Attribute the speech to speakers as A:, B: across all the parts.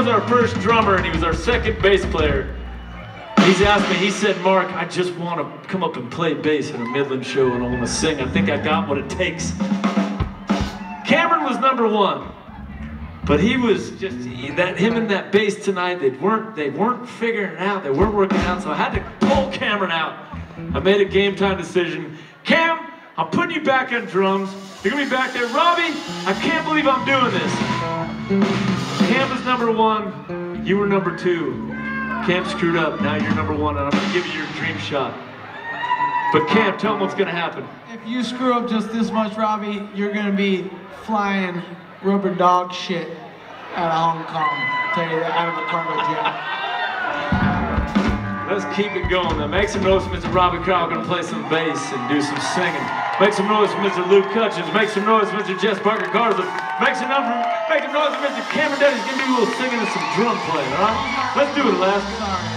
A: was our first drummer and he was our second bass player. He's asked me, he said, Mark, I just want to come up and play bass at a Midland show and I want to sing. I think I got what it takes. Cameron was number one, but he was just, him and that bass tonight, they weren't figuring it out, they weren't working out, so I had to pull Cameron out. I made a game time decision. Cam, I'm putting you back on drums. You're gonna be back there. Robbie, I can't believe I'm doing this. Cam was number one, you were number two. Cam screwed up, now you're number one, and I'm gonna give you your dream shot. But Cam, tell him what's gonna happen.
B: If you screw up just this much, Robbie, you're gonna be flying rubber dog shit out of Hong Kong. I'll tell you that, out of a cargo jet.
A: Let's keep it going then. Make some noise for Mr. Robbie Crowell, gonna play some bass and do some singing. Make some noise for Mr. Luke Cutchins. Make some noise for Mr. Jess Parker Garza. Make some noise for Mr. Cameron Dennis. Give me a little singing and some drum playing, all right? Let's do it, Alaska.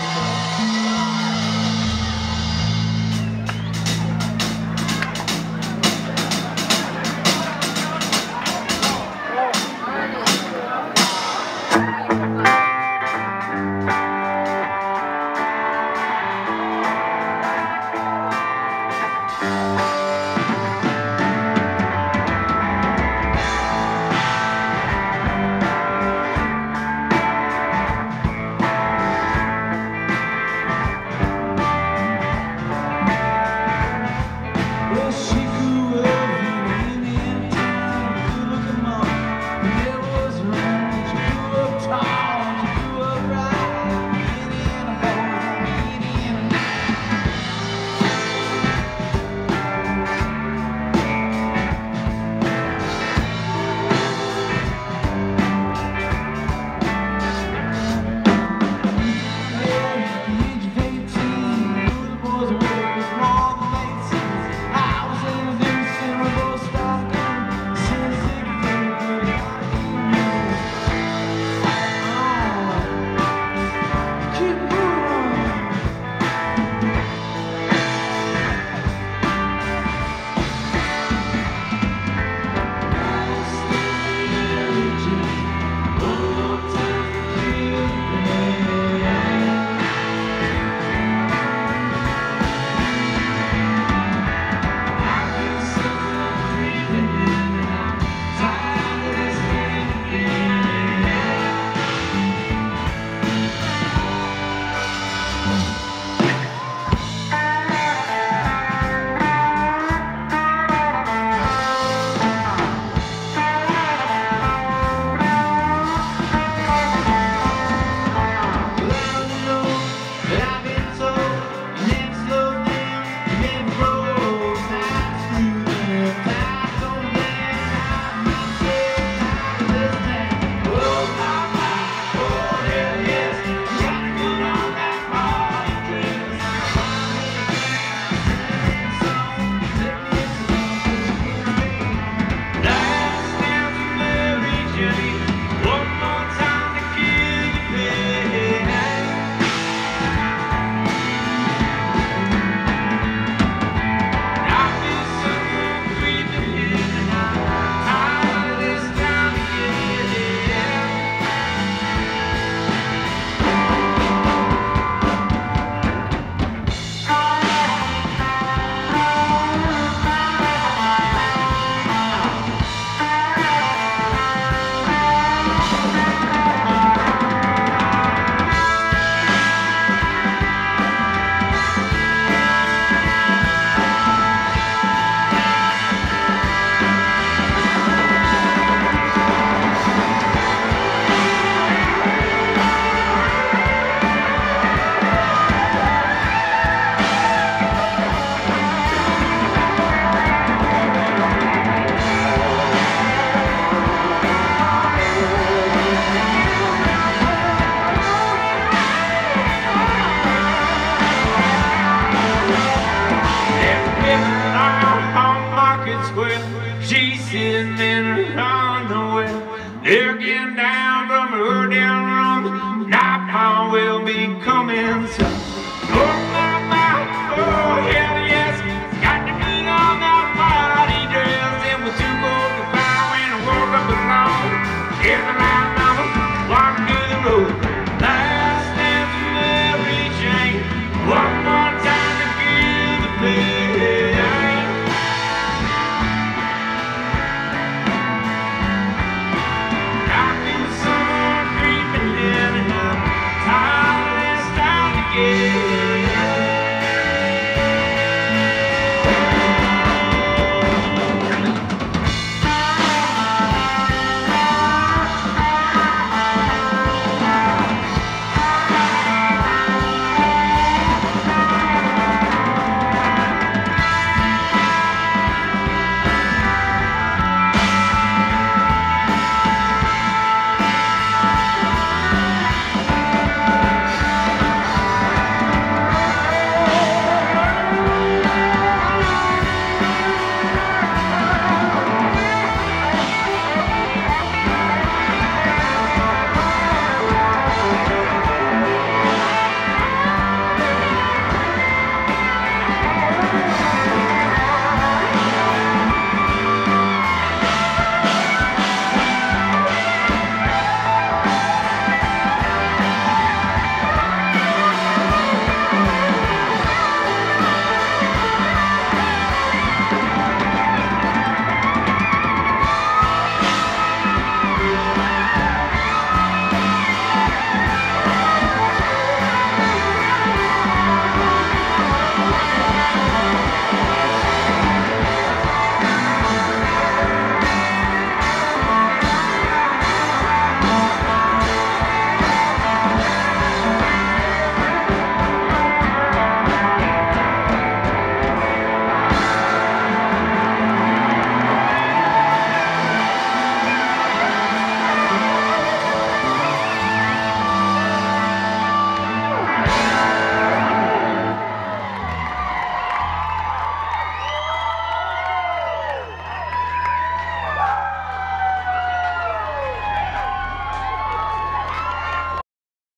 C: They're getting down from her down wrong. Night will be coming soon.